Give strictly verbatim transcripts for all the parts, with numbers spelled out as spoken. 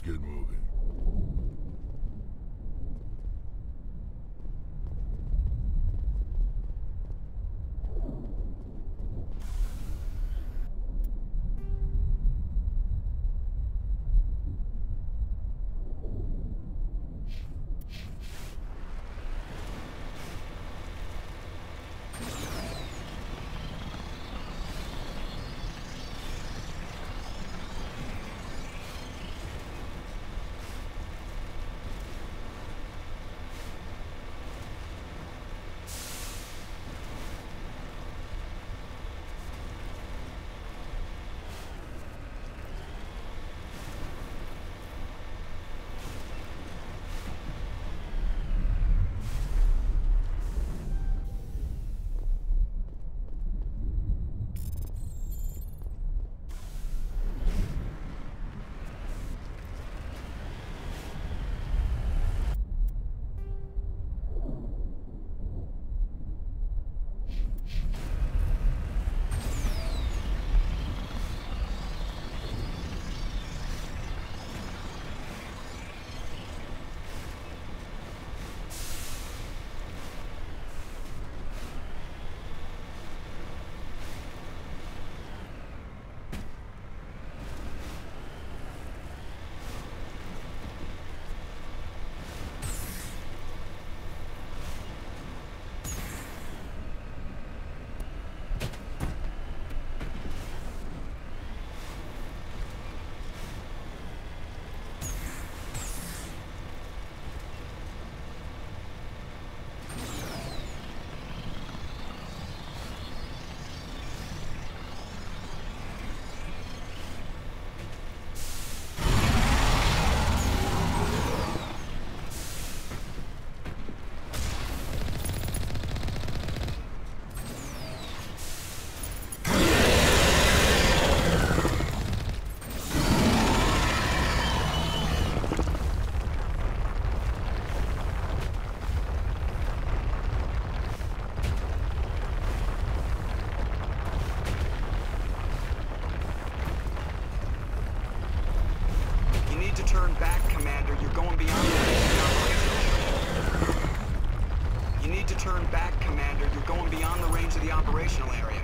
get moving. Turn back, Commander. You're going beyond the range of the operational area. You need to turn back, Commander. You're going beyond the range of the operational area.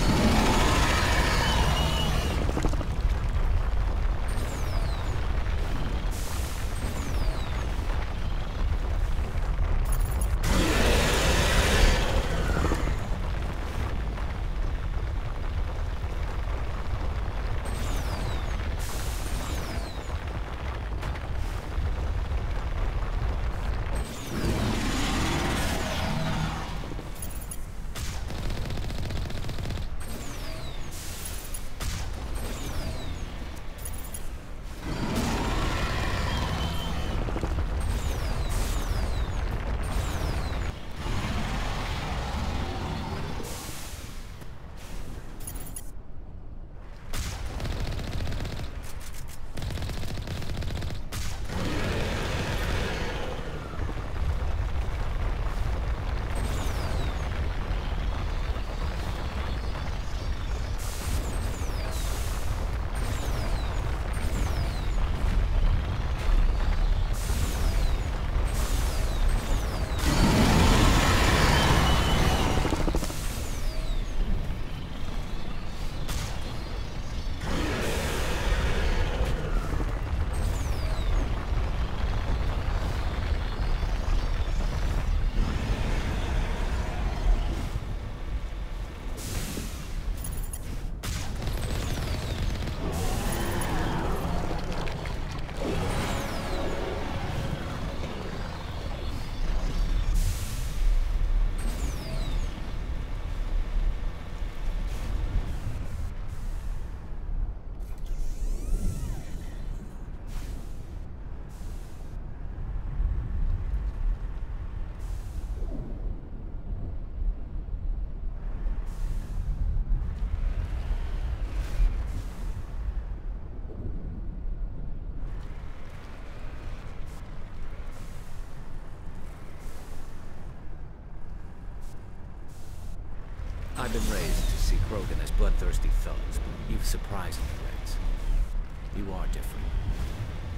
I've been raised to see Krogan as bloodthirsty fellows, but you've surprised me, Dranetz. You are different.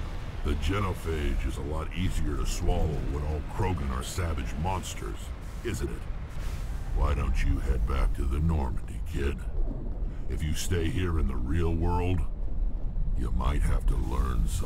The genophage is a lot easier to swallow when all Krogan are savage monsters, isn't it? Why don't you head back to the Normandy, kid? If you stay here in the real world, you might have to learn something.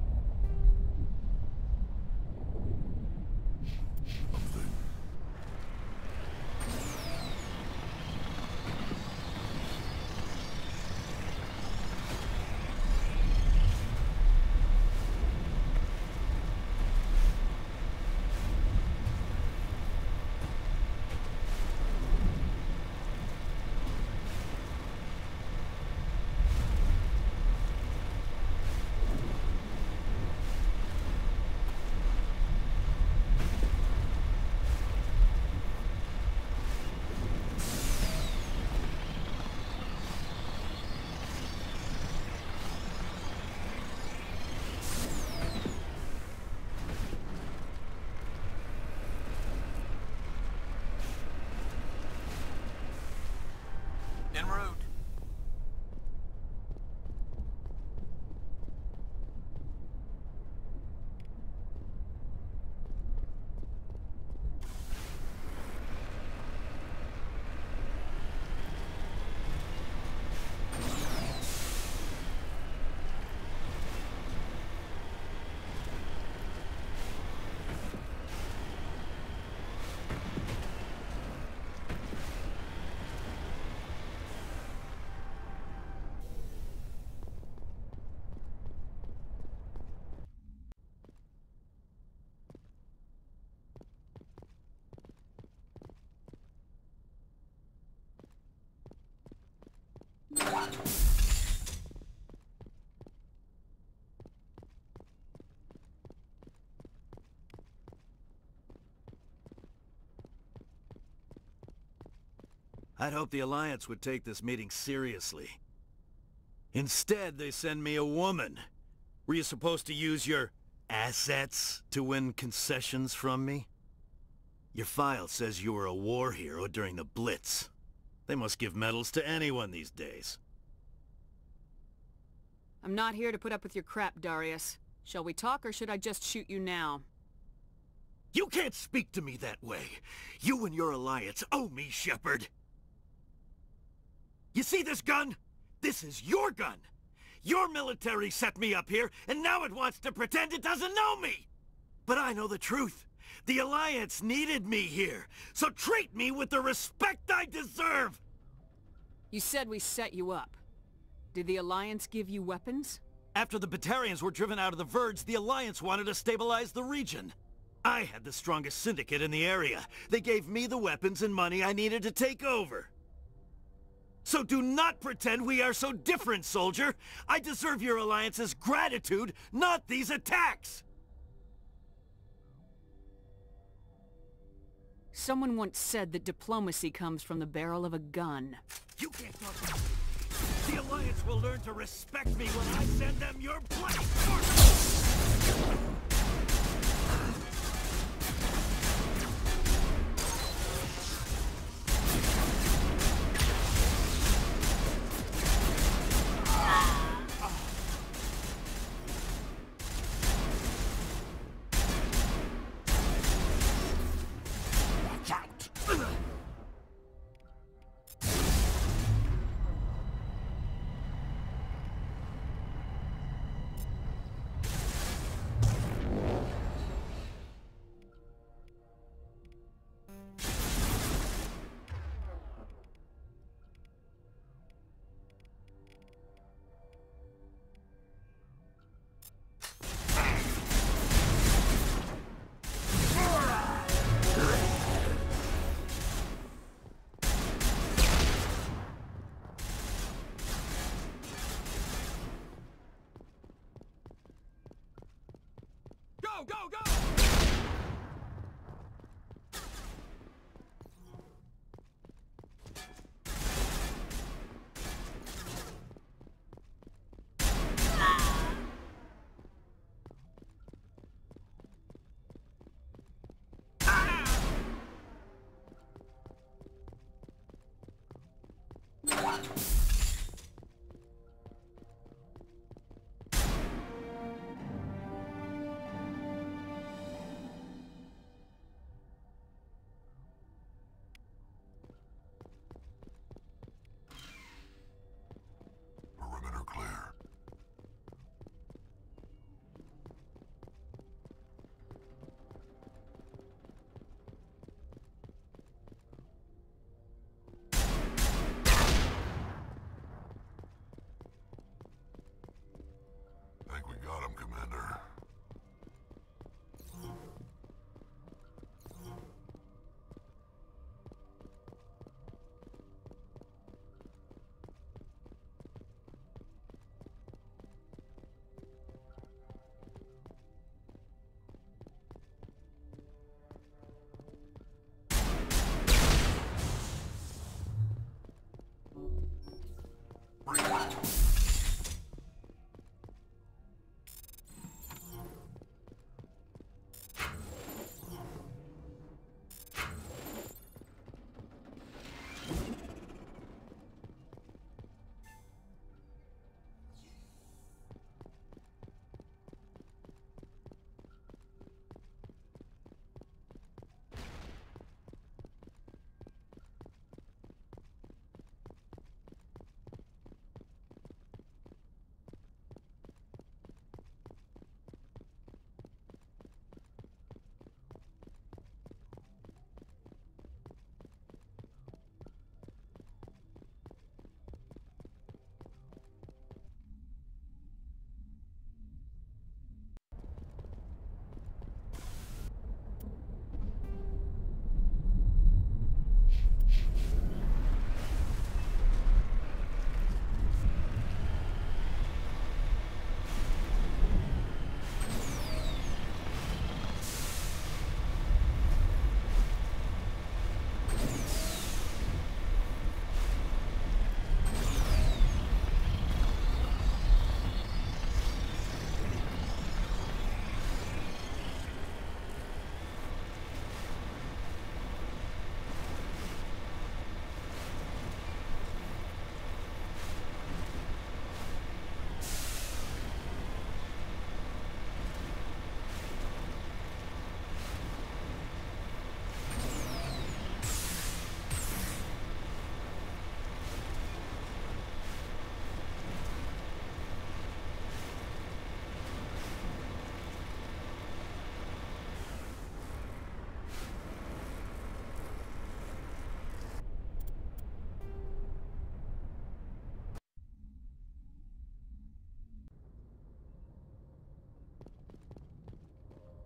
En route. I'd hoped the Alliance would take this meeting seriously. Instead, they send me a woman. Were you supposed to use your assets to win concessions from me? Your file says you were a war hero during the Blitz. They must give medals to anyone these days. I'm not here to put up with your crap, Darius. Shall we talk, or should I just shoot you now? You can't speak to me that way. You and your Alliance owe me, Shepard. You see this gun? This is your gun. Your military set me up here, and now it wants to pretend it doesn't know me. But I know the truth. The Alliance needed me here, so treat me with the respect I deserve! You said we set you up. Did the Alliance give you weapons? After the Batarians were driven out of the Verge, the Alliance wanted to stabilize the region. I had the strongest syndicate in the area. They gave me the weapons and money I needed to take over. So do not pretend we are so different, soldier! I deserve your Alliance's gratitude, not these attacks! Someone once said that diplomacy comes from the barrel of a gun. You can't talk about me. The Alliance will learn to respect me when I send them your bloody forces!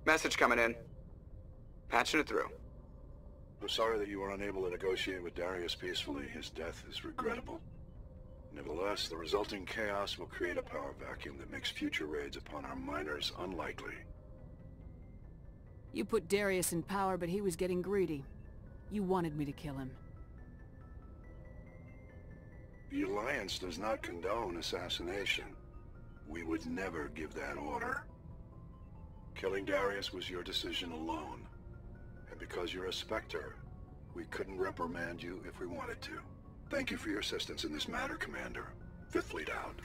Message coming in. Patching it through. I'm sorry that you were unable to negotiate with Darius peacefully. His death is regrettable. Nevertheless, the resulting chaos will create a power vacuum that makes future raids upon our miners unlikely. You put Darius in power, but he was getting greedy. You wanted me to kill him. The Alliance does not condone assassination. We would never give that order. Killing Darius was your decision alone. And because you're a Spectre, we couldn't reprimand you if we wanted to. Thank you for your assistance in this matter, Commander. Fifth Fleet out.